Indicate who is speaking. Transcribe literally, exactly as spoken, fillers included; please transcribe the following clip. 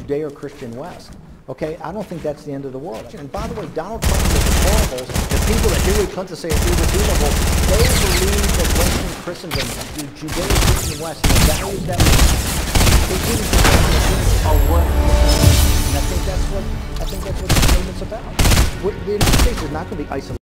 Speaker 1: Judeo-Christian West. Okay, I don't think that's the end of the world. And by the way, Donald Trump and the deplorables, the people that Hillary Clinton say are irredeemable, they believe that Western Christendom, the Judeo-Christian West, and the values that we have, they really think are worth. And I think that's what I think that's what the statement's about. The United States is not going to be isolated.